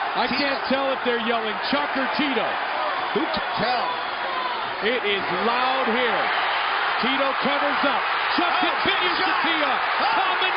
I can't tell if they're yelling Chuck or Tito. Who can tell? It is loud here. Tito covers up. Chuck continues to tee up.